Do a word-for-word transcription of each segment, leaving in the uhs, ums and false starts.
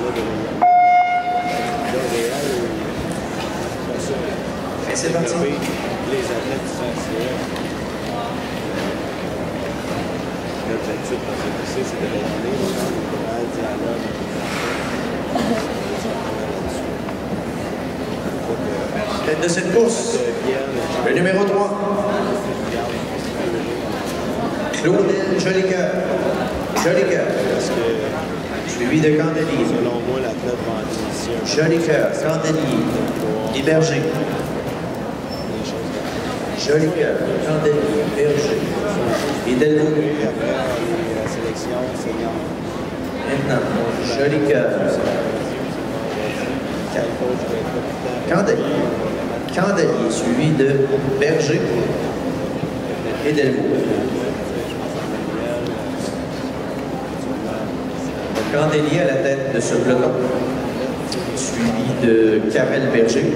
Et c'est parti. Les athlètes du C A C F, l'objectif pour ce c'est de regarder les gens du courage, dialogue, Tête de cette course, le numéro trois. Claudel Jolicoeur. Jolicoeur. Suivi de Candelier. Selon moi, l'athlète va en initier. Jolicoeur, Candelier, Berger. Jolicoeur, Candelier, Berger. Et Delvaux. Après, la sélection senior. Maintenant, Jolicoeur. Candelier. Candelier, suivi de Berger et Delvaux. Candelier à la tête de ce peloton, suivi de Karel Berger.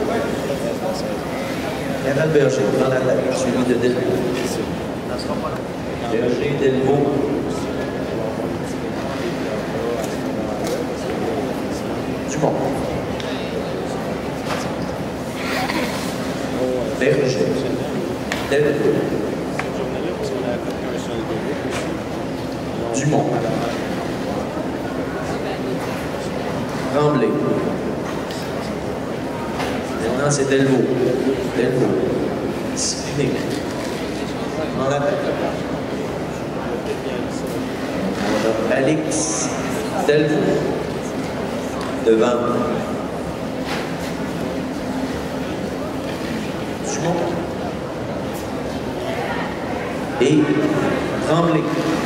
Karel Berger dans la tête, suivi de Delvaux. Berger, Delvaux. Dumont. Berger. Delvaux. Dumont. Tremblay. Maintenant, c'est Delvaux. Delvaux. Discipliné. En la tête. On a Alex Delvaux. Devant. Dumont. Et Tremblay.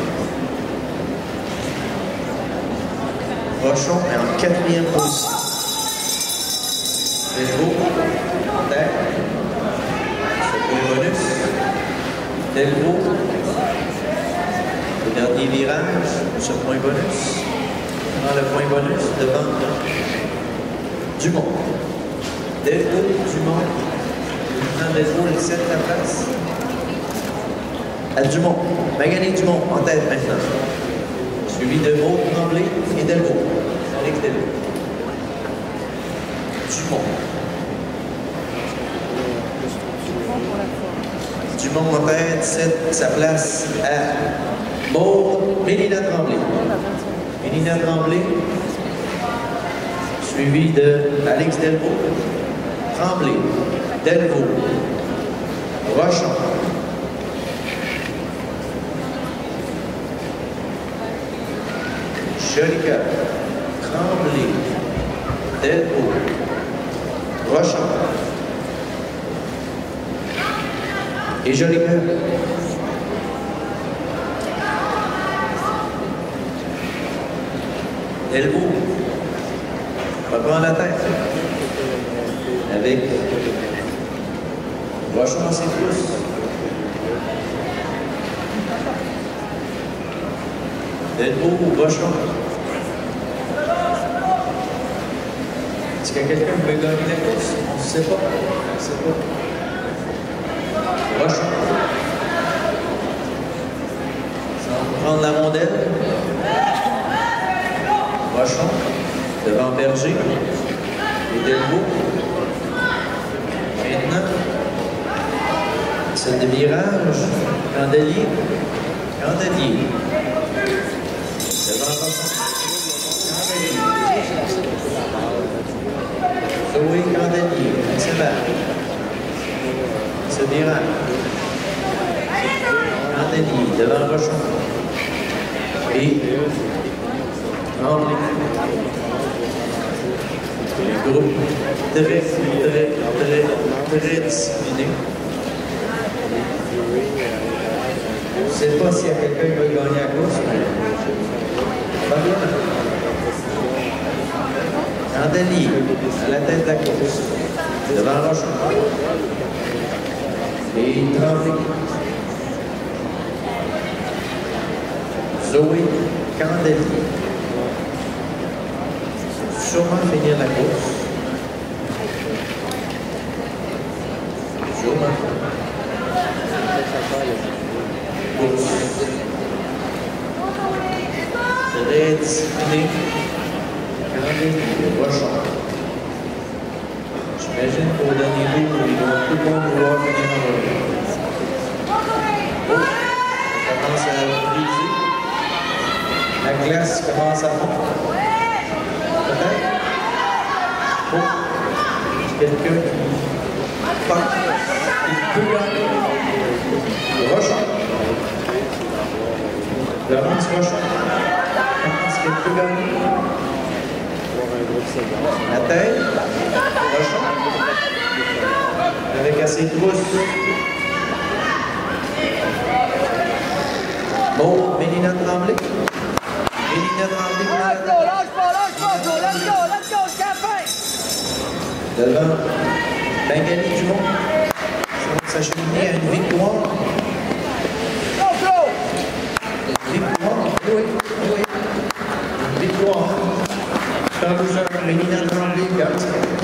Rochon est en quatrième position. Delvaux, en tête. Ce point bonus. Delvaux. Le dernier virage, ce point bonus. Dans le point bonus, devant Dumont. Delvaux, Dumont. Maintenant, Delvaux, il cède la place à Dumont. Magali Dumont, en tête maintenant. Suivi de Maud Tremblay et Delvaux. Alex Delvaux. Dumont. Dumont en tête, cède sa place à Maud Mélina Tremblay. Mélina Tremblay, suivi de Alex Delvaux. Tremblay, Delvaux, Rochon. Jolicoeur, Tremblay, Delvaux, Rochon et Jolicoeur. Delvaux reprend la tête avec Rochon dans ses pouces. Delvaux ou Rochon. Est-ce qu'il y a quelqu'un qui veut gagner la course? On ne sait pas. On ne sait pas. Rochon. Ça va prendre la rondelle. Rochon. Devant Berger. Et Delvaux. Maintenant. C'est de virage. Candelier. Candelier. Devant Rochon. Zoé Candelier, excellent. Ce virage. Candelier, devant Rochon. Et Tremblay. Le groupe très, très, très, très discipliné. Je ne sais pas s'il y a quelqu'un qui veut gagner la course, mais pas bien. Candelier, à la tête de la course, devant Rochon. Et Tremblay. Zoé Candelier. Sûrement finir la course. Sûrement. Course. Très discipliné. et Rochon. J'imagine qu'au dernier tour, ils vont tout le monde vouloir venir en revue. Oh, ça commence à briser. La glace commence à fondre. Peut-être. Oh, quelqu'un qui pense qu'il peut gagner. Rochon. Laurence Rochon. Pense qu'elle peut gagner. La tête. Rochon. Avec assez de pouces. Bon, Mélina Tremblay. Mélina Tremblay pour la tête. Lâche pas, lâche pas, Joe. Let's go, let's go, jusqu'à la fin. Devant Bengali Dumont. Ça s'acheminer à une victoire. Go, go. Une victoire, oui, oui. Une victoire. Quand vous avez Mélina Tremblay, gagne.